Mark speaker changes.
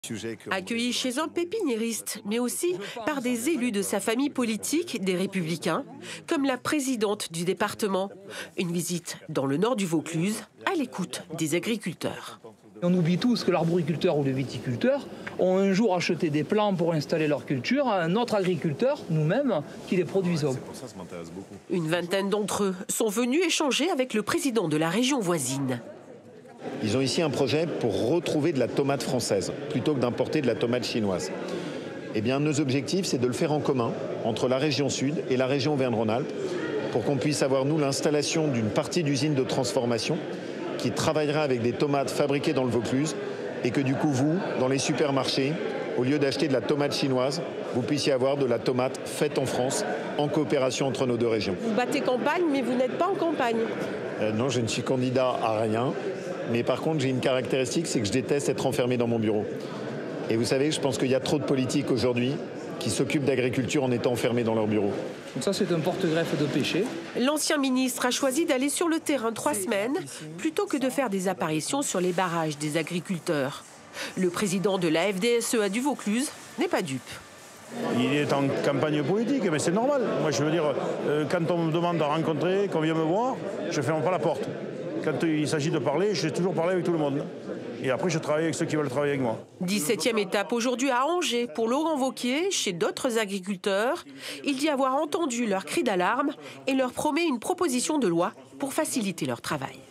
Speaker 1: Accueilli chez un pépiniériste, mais aussi par des élus de sa famille politique, des Républicains, comme la présidente du département. Une visite dans le nord du Vaucluse, à l'écoute des agriculteurs.
Speaker 2: On oublie tous que l'arboriculteur ou le viticulteur ont un jour acheté des plants pour installer leur culture à un autre agriculteur, nous-mêmes, qui les produisons.
Speaker 1: Une vingtaine d'entre eux sont venus échanger avec le président de la région voisine.
Speaker 3: Ils ont ici un projet pour retrouver de la tomate française, plutôt que d'importer de la tomate chinoise. Eh bien, nos objectifs, c'est de le faire en commun, entre la région Sud et la région Auvergne-Rhône-Alpes, pour qu'on puisse avoir, nous, l'installation d'une partie d'usine de transformation qui travaillera avec des tomates fabriquées dans le Vaucluse et que du coup, vous, dans les supermarchés, au lieu d'acheter de la tomate chinoise, vous puissiez avoir de la tomate faite en France, en coopération entre nos deux régions.
Speaker 1: Vous battez campagne, mais vous n'êtes pas en campagne.
Speaker 3: Non, je ne suis candidat à rien. Mais par contre, j'ai une caractéristique, c'est que je déteste être enfermé dans mon bureau. Et vous savez, je pense qu'il y a trop de politiques aujourd'hui qui s'occupent d'agriculture en étant enfermés dans leur bureau.
Speaker 2: Donc ça, c'est un porte-greffe de péché.
Speaker 1: L'ancien ministre a choisi d'aller sur le terrain 3 semaines, plutôt que de faire des apparitions sur les barrages des agriculteurs. Le président de la FDSEA du Vaucluse n'est pas dupe.
Speaker 4: Il est en campagne politique, mais c'est normal. Moi, je veux dire, quand on me demande de rencontrer, qu'on vient me voir, je ne ferme pas la porte. Quand il s'agit de parler, j'ai toujours parlé avec tout le monde. Et après, je travaille avec ceux qui veulent travailler avec moi.
Speaker 1: 17e étape aujourd'hui à Angers pour Laurent Wauquiez, chez d'autres agriculteurs. Il dit avoir entendu leur cri d'alarme et leur promet une proposition de loi pour faciliter leur travail.